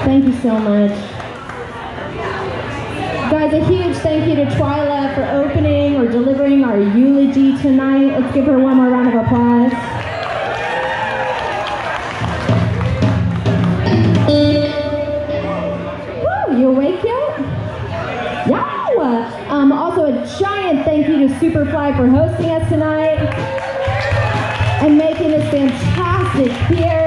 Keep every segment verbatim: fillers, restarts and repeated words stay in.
Thank you so much. Guys, a huge thank you to Twyla for opening or delivering our eulogy tonight. Let's give her one more round of applause. Woo, you awake yet? Yeah! Um, also a giant thank you to SuperFly for hosting us tonight and making this fantastic here.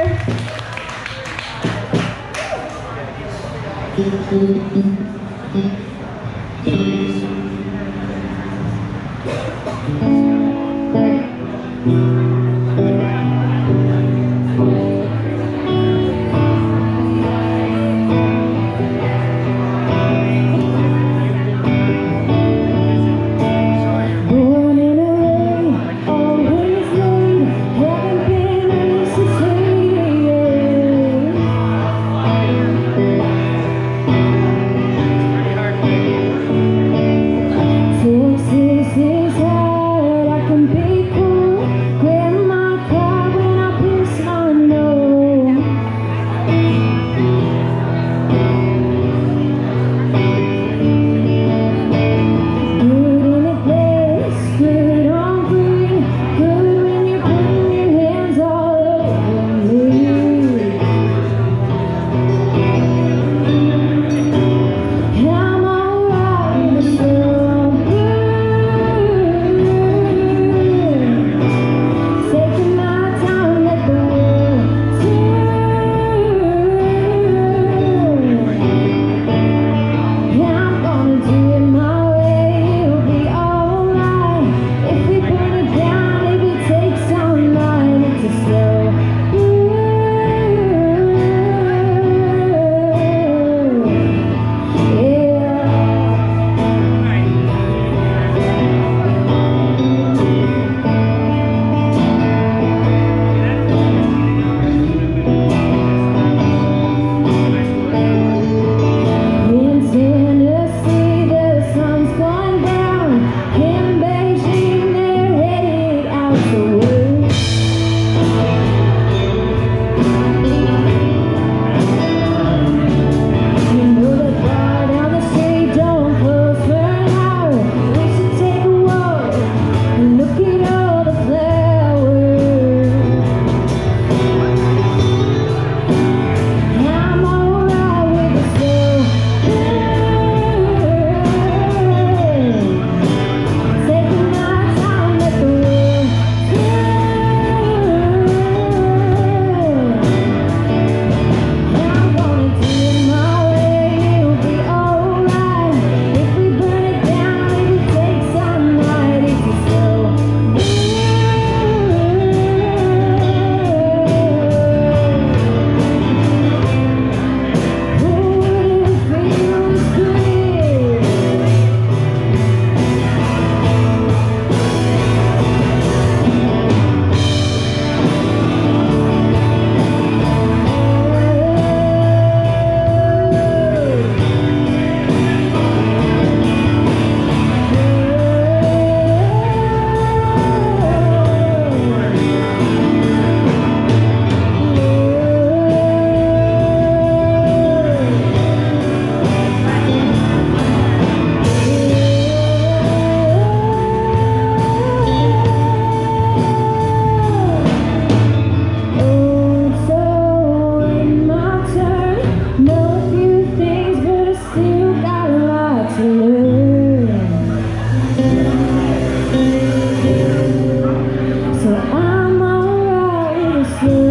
So I'm alright with the slow.